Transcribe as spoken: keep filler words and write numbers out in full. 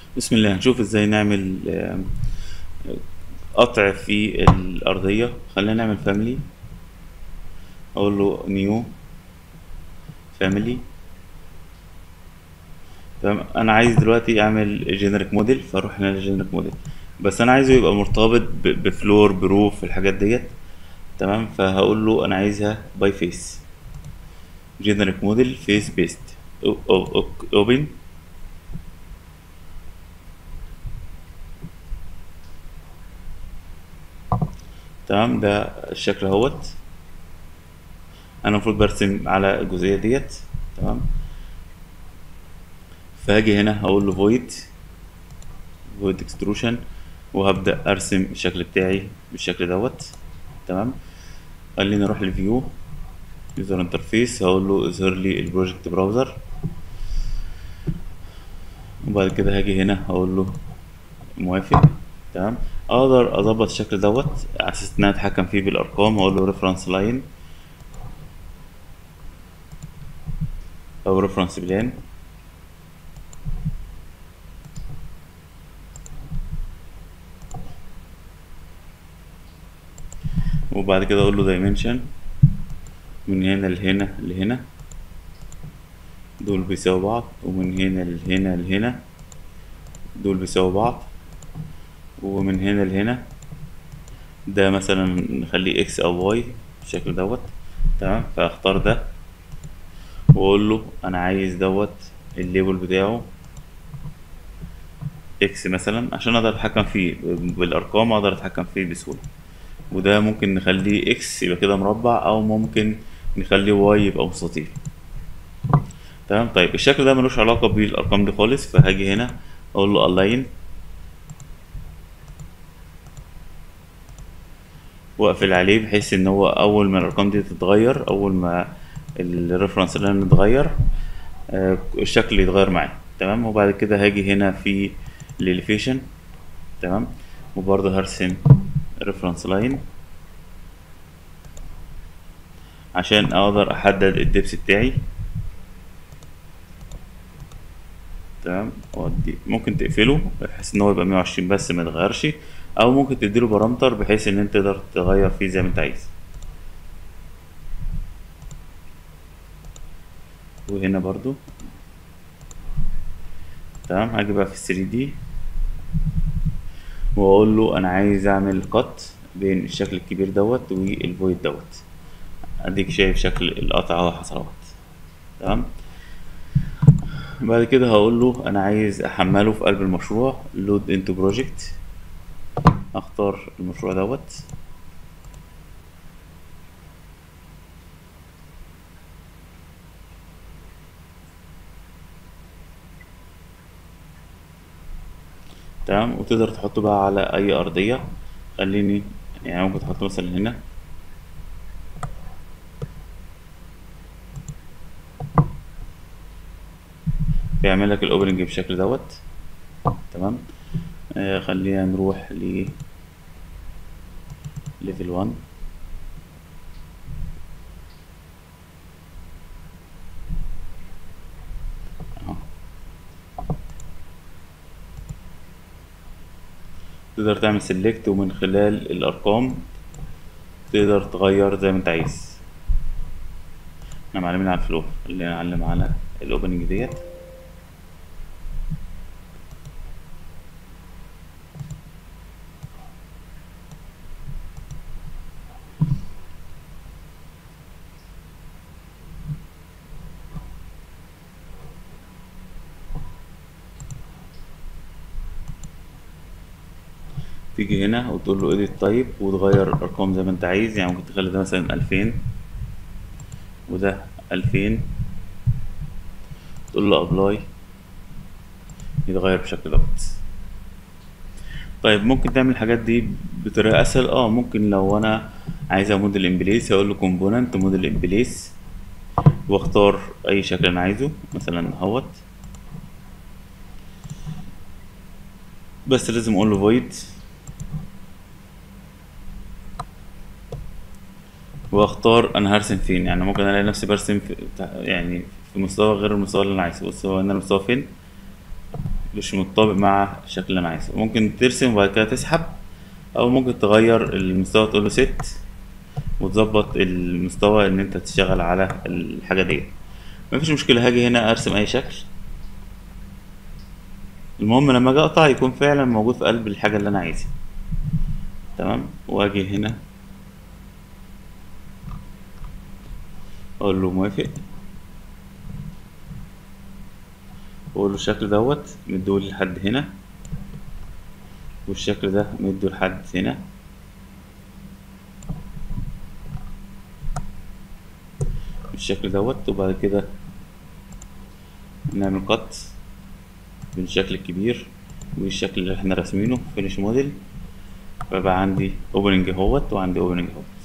بسم الله. هنشوف ازاي نعمل آم، قطع في الأرضية. خلينا نعمل فاميلي. أقول له نيو فاميلي. تمام. أنا عايز دلوقتي أعمل جينيريك موديل، فأروح هنا للجينيريك موديل، بس أنا عايزه يبقى مرتبط ب- بفلور بروف الحاجات ديت. تمام. فهقول له أنا عايزها باي فيس، جينيريك موديل فيس بيست، اوبن. تمام. ده الشكل اهوت. انا المفروض برسم على الجزئيه ديت. تمام. فهاجي هنا هقول له void void extrusion، وهبدأ أرسم الشكل بتاعي بالشكل دوت. تمام. خليني أروح لفيو يوزر انترفيس، هقول له اظهر لي البروجكت براوزر، وبعد كده هاجي هنا هقول له موافق. تمام. اقدر اظبط الشكل دوت على اساس ان انا اتحكم فيه بالارقام. هقول له ريفرنس لاين او ريفرنس بلان، وبعد كده اقول له دايمنشن من هنا لهنا لهنا، دول بيساوي بعض، ومن هنا لهنا لهنا دول بيساوي بعض، ومن هنا لهنا ده مثلا نخليه اكس او واي بالشكل دوت. تمام. فاختار ده واقول له انا عايز دوت الليبل بتاعه اكس مثلا، عشان اقدر اتحكم فيه بالارقام، اقدر اتحكم فيه بسهوله. وده ممكن نخليه اكس يبقى كده مربع، او ممكن نخليه واي يبقى مستطيل. تمام. طيب الشكل ده ملوش علاقه بالارقام دي خالص، فهاجي هنا اقول له align واقفل عليه، بحيث ان هو اول ما الارقام دي تتغير، اول ما الريفرنس اللي اتغير آه، الشكل يتغير معاه. تمام. وبعد كده هاجي هنا في الاليفيشن. تمام. وبرضه هرسم ريفرنس لاين عشان اقدر احدد الدبس بتاعي. تمام. ودي ممكن تقفله بحيث ان هو يبقى مية وعشرين بس ما يتغيرش، او ممكن تديله بارامتر بحيث ان انت تقدر تغير فيه زي ما انت عايز. وهنا برضو. تمام. هاجي بقى في ثري دي واقول له انا عايز اعمل قط بين الشكل الكبير دوت والفويد دوت. اديك شايف شكل القطع اهو حصل اهوت. تمام. بعد كده هقول له انا عايز احمله في قلب المشروع لود انتو بروجكت، اختار المشروع دوت. تمام. وتقدر تحطه بقى على اي ارضية. خليني يعني ممكن تحطه مثلا هنا، بيعمل لك الاوبننج بالشكل دوت. تمام. آه خلينا نروح ل ليفل واحد. اهو. تقدر تعمل سيلكت، ومن خلال الارقام تقدر تغير زي ما انت عايز. احنا معلمين على الفلور، خلينا نعلم على الاوبننج ديت. تيجي هنا وتقول له edit type وتغير الارقام زي ما انت عايز. يعني ممكن تخلي ده مثلا ألفين وده ألفين، تقول له ابلاي يتغير بالشكل دوت. طيب ممكن تعمل الحاجات دي بطريقه اسهل. اه ممكن لو انا عايزها موديل امبليس، اقول له كومبوننت موديل امبليس، واختار اي شكل انا عايزه مثلا اهوت. بس لازم اقول له void، واختار انا هرسم فين. يعني ممكن الاقي نفسي برسم في يعني في مستوى غير المستوى اللي انا عايزه. بص هو انا المستوى فين مش متطابق مع الشكل اللي انا عايزه. ممكن ترسم وبعد كده تسحب، او ممكن تغير المستوى تقول له ست وتظبط المستوى ان انت تشتغل على الحاجه ديت. مفيش مشكله، هاجي هنا ارسم اي شكل. المهم لما اجي اقطع يكون فعلا موجود في قلب الحاجه اللي انا عايزها. تمام. واجي هنا اقول له موافق، واقول له الشكل دوت مديهولي لحد هنا، والشكل ده مديه لحد هنا، بالشكل دوت. وبعد كده نعمل قط بين الشكل الكبير والشكل اللي احنا راسمينه فينيش موديل، فبقى عندي اوبننج اهوت وعندي اوبننج اهوت.